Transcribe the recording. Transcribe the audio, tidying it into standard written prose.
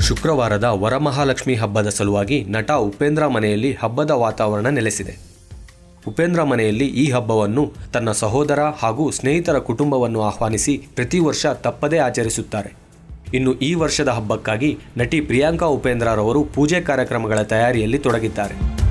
ಶುಕ್ರವಾರದ ವರಮಹಾಲಕ್ಷ್ಮಿ ಹಬ್ಬದ ಸಲುವಾಗಿ ನಟ ಉಪೇಂದ್ರ ಮನೆಯಲ್ಲಿ ಹಬ್ಬದ ವಾತಾವರಣ ನೆಲೆಸಿದೆ. ಉಪೇಂದ್ರ ಮನೆಯಲ್ಲಿ ಈ ಹಬ್ಬವನ್ನು ತನ್ನ ಸಹೋದರ ಹಾಗೂ ಸ್ನೇಹಿತರ ಕುಟುಂಬವನ್ನು ಆಹ್ವಾನಿಸಿ ಪ್ರತಿ ವರ್ಷ ತಪ್ಪದೇ ಆಚರಿಸುತ್ತಾರೆ. ಇನ್ನು ಈ ವರ್ಷದ ಹಬ್ಬಕ್ಕಾಗಿ ನಟಿ ಪ್ರಿಯಾಂಕಾ ಉಪೇಂದ್ರರವರು ಪೂಜೆ ಕಾರ್ಯಕ್ರಮಗಳ ತಯಾರಿಯಲ್ಲಿ ತೊಡಗಿದ್ದಾರೆ.